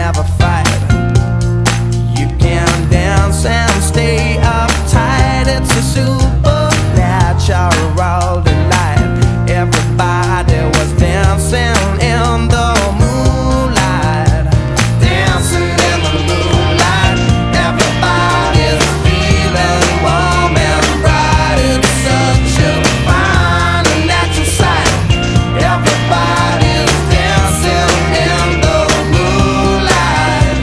never fight. You can dance and stay uptight. It's a supernatural delight. Everybody was dancing in the moonlight. Dancing in the moonlight. Everybody's feeling warm and bright. It's such a fine and natural sight. Everybody's dancing in the moonlight.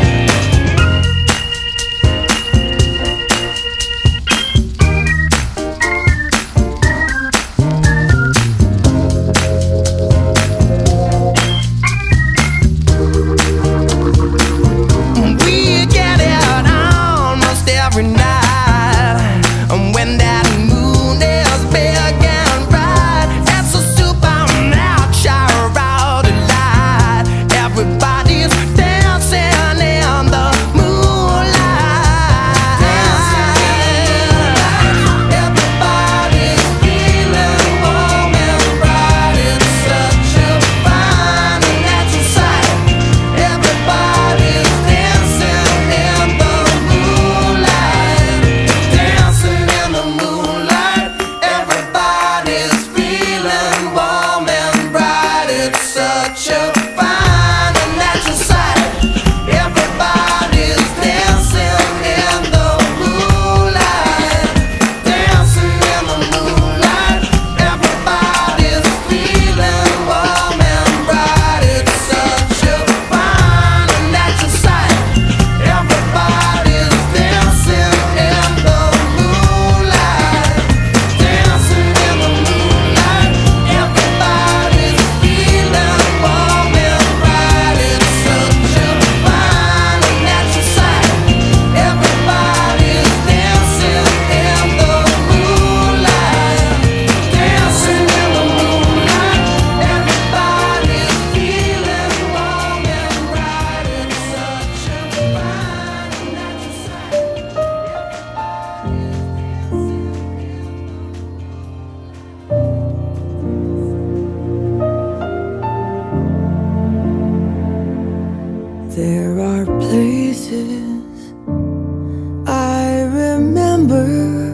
We get it almost every night. And when that moon is big and bright, it's a supernatural delight. Everybody's dancing in the moonlight. Everybody's feeling warm and bright. It's such a fine and natural sight. Everybody's dancing in the moonlight. Dancing in the moonlight. Everybody's feeling warm and bright. It's such a fine and natural sight. Everybody's dancing in the moonlight. Dancing in the moonlight. Everybody's feeling warm and bright. It's such a fine and natural sight. Everybody's dancing in the moonlight. Dancing in the moonlight. Everybody's feeling warm and bright. It's such a fine and natural sight. Everybody's dancing in the moonlight. Dancing in the moonlight. Everybody's feeling warm and bright. It's such a fine and natural sight. There are places I remember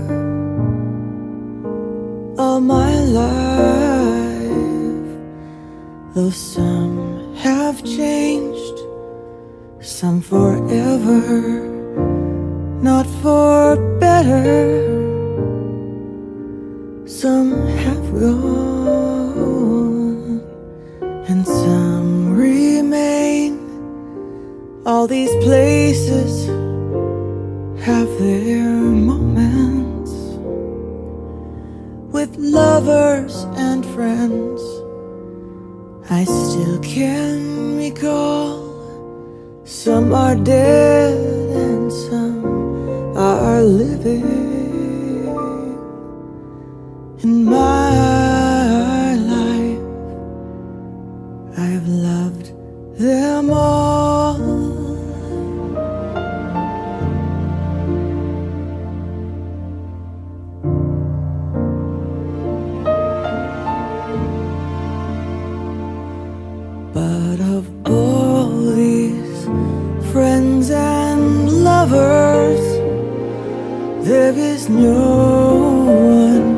all my life, though some have changed, some forever, not for better. Some have gone and some remain. All these places have their moments with lovers and friends. I still can recall. Some are dead and some are living. In my life, I've loved them all. But of all these friends and lovers, there is no one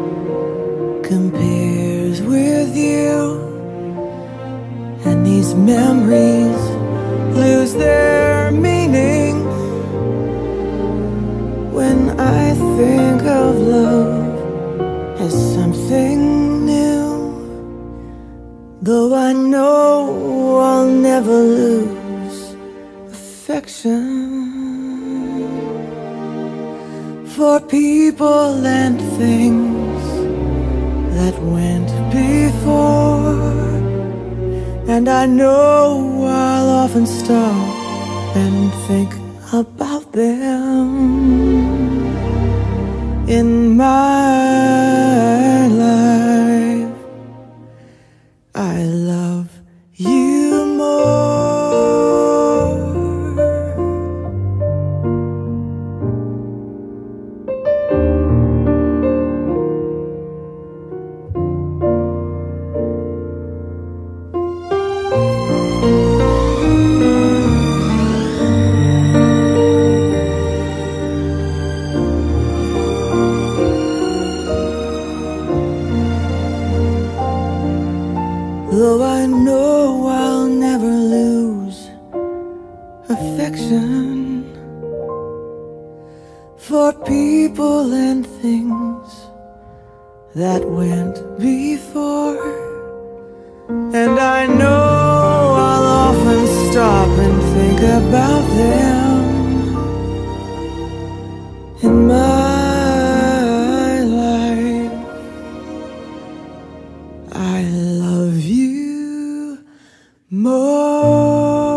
compares with you. And these memories lose their meaning when I think of love as something new. Though I know I'll never lose affection for people and things that went before. And I know I'll often stop and think about them in my life. I love you more. affection for people and things that went before. And I know I'll often stop and think about them in my life. I love you more.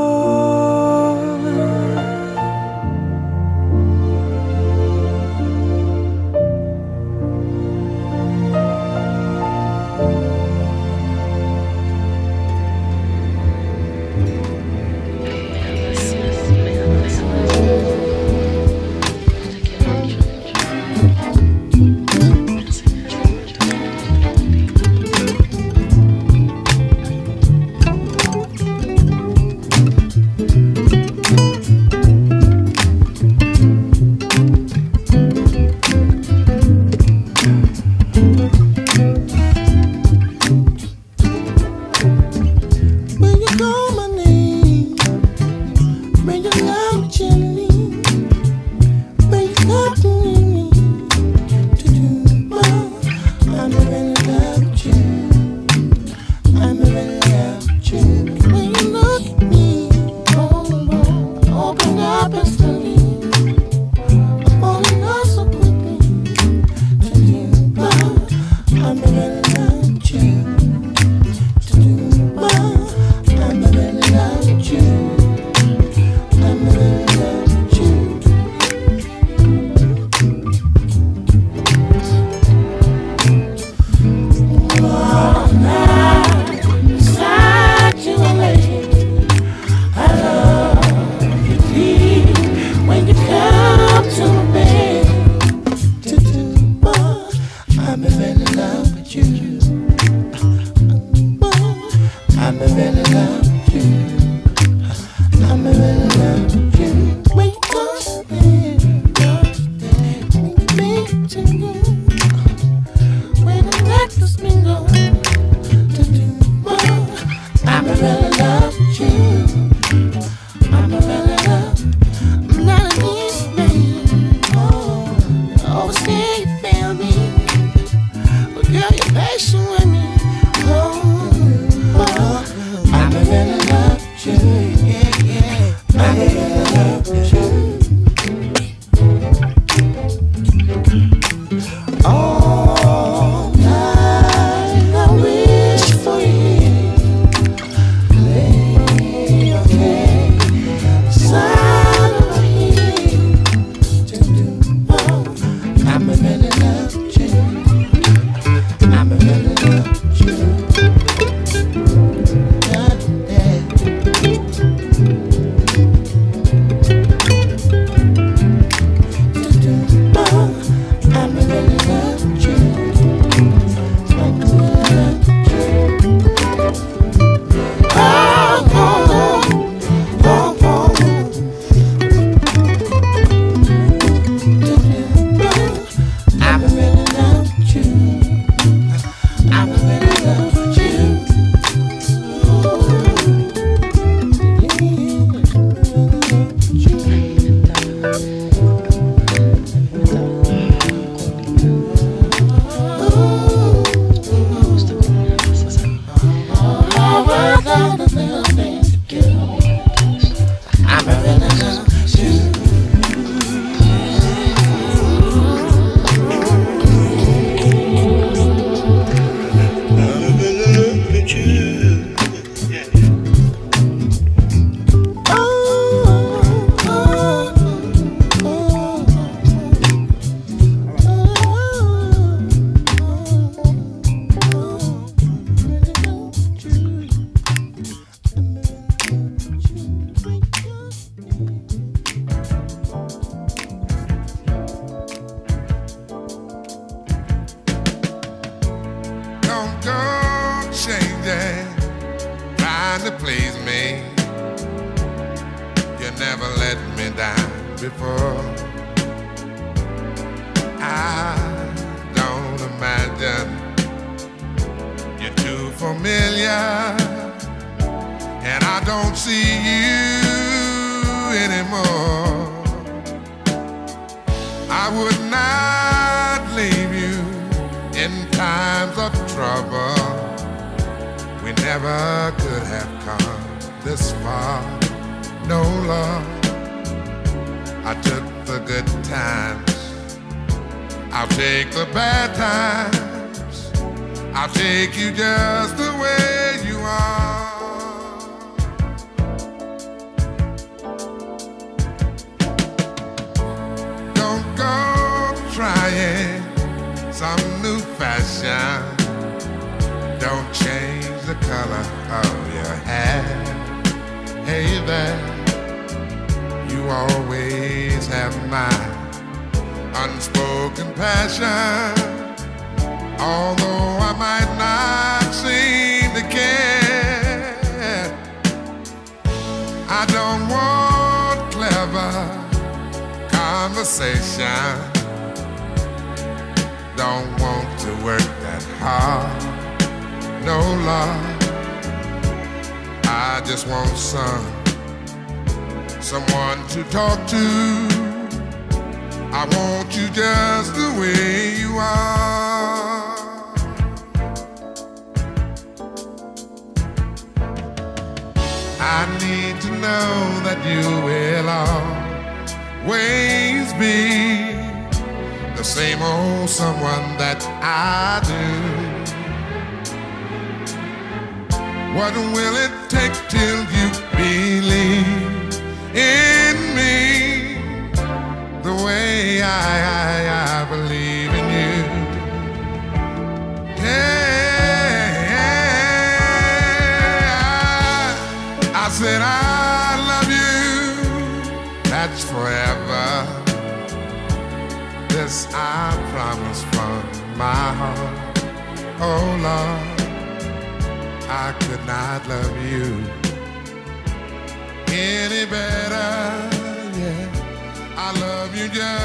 To please me, you never let me down before. I don't imagine you're too familiar, and I don't see you never could have come this far. No, Lord, I took the good times, I'll take the bad times, I'll take you just the way you are. Don't go trying some new fashion, don't change the color of your hair. Hey there, you always have my unspoken passion. Although I might not seem to care, I don't want clever conversation, don't want to work that hard. No, Lord, I just want someone to talk to. I want you just the way you are. I need to know that you will always be the same old someone that I do. What will it take till you believe in me the way I believe in you? Yeah, I said I love you, that's forever. This I promise from my heart. Oh Lord, I could not love you any better, yeah. I love you just